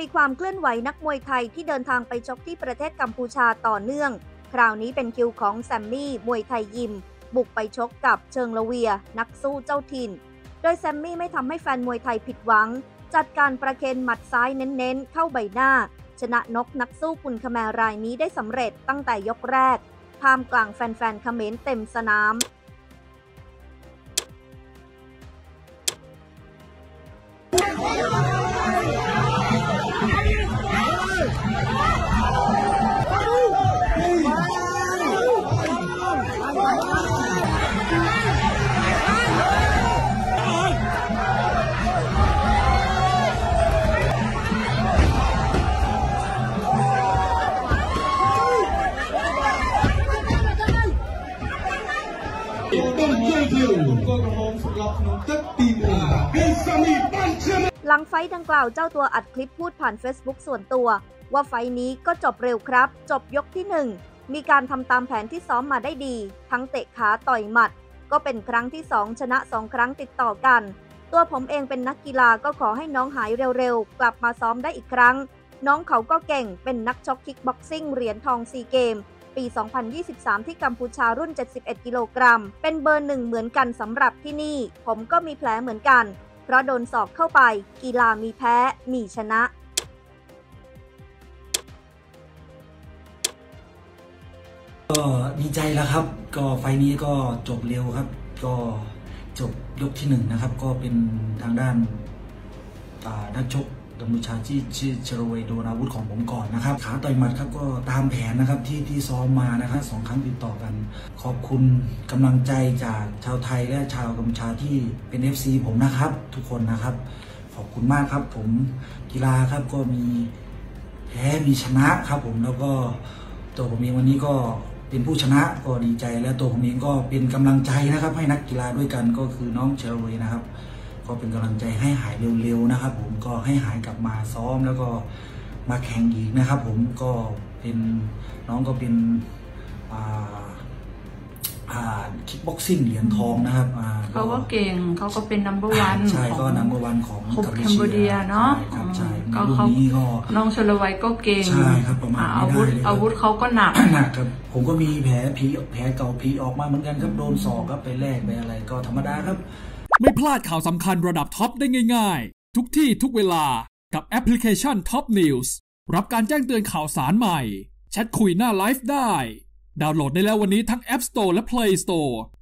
มีความเคลื่อนไหวนักมวยไทยที่เดินทางไปชกที่ประเทศกัมพูชาต่อเนื่องคราวนี้เป็นคิวของแซมมี่มวยไทยยิมบุกไปชกกับเชิงละเวียนักสู้เจ้าถิ่นโดยแซมมี่ไม่ทำให้แฟนมวยไทยผิดหวังจัดการประเคนหมัดซ้ายเน้นๆเข้าใบหน้าชนะนกนักสู้กุนคแมรายนี้ได้สำเร็จตั้งแต่ยกแรกท่ามกลางแฟนๆเขมรเต็มสนามหลังไฟต์ดังกล่าวเจ้าตัวอัดคลิปพูดผ่าน Facebook ส่วนตัวว่าไฟต์นี้ก็จบเร็วครับจบยกที่1มีการทำตามแผนที่ซ้อมมาได้ดีทั้งเตะขาต่อยหมัดก็เป็นครั้งที่2ชนะ2ครั้งติดต่อกันตัวผมเองเป็นนักกีฬาก็ขอให้น้องหายเร็วๆกลับมาซ้อมได้อีกครั้งน้องเขาก็เก่งเป็นนักชกคิกบ็อกซิ่งเหรียญทองซีเกมปี 2023 ที่กัมพูชารุ่น 71 กิโลกรัมเป็นเบอร์1เหมือนกันสำหรับที่นี่ผมก็มีแผลเหมือนกันเพราะโดนศอกเข้าไปกีฬามีแพ้มีชนะก็ดีใจแล้วครับก็ไฟนี้ก็จบเร็วครับก็จบยกที่1นะครับก็เป็นทางด้านนักชกกัมพูชาที่ชื่อเชโรเวโดนอาวุธของผมก่อนนะครับขาต่อยหมัดครับก็ตามแผนนะครับที่ซ้อมมานะครับ2 ครั้งติดต่อกันขอบคุณกำลังใจจากชาวไทยและชาวกัมพูชาที่เป็น FC ผมนะครับทุกคนนะครับขอบคุณมากครับผมกีฬาครับก็มีแพ้มีชนะครับผมแล้วก็ตัวผมเองวันนี้ก็เป็นผู้ชนะก็ดีใจและตัวผมเองก็เป็นกำลังใจนะครับให้นักกีฬาด้วยกันก็คือน้องเชโรเวนะครับก็เป็นกำลังใจให้หายเร็วๆนะครับผมก็ให้หายกลับมาซ้อมแล้วก็มาแข่งอีกนะครับผมก็เป็นน้องก็เป็นคิกบ็อกซิ่งเหรียญทองนะครับเขาก็เก่งเขาก็เป็นนัมเบอร์วันใช่ก็นัมเบอร์วันของกัมพูชาเนาะก็เขาน้องชลวัยก็เก่งใช่ครับประมาณอาวุธเขาก็หนักครับผมก็มีแผลเก่าผีออกมาเหมือนกันครับโดนศอกครับไปแลกไปอะไรก็ธรรมดาครับไม่พลาดข่าวสำคัญระดับท็อปได้ง่ายๆทุกที่ทุกเวลากับแอปพลิเคชัน Top News รับการแจ้งเตือนข่าวสารใหม่แชทคุยหน้าไลฟ์ได้ดาวน์โหลดได้แล้ววันนี้ทั้ง App Store และ Play Store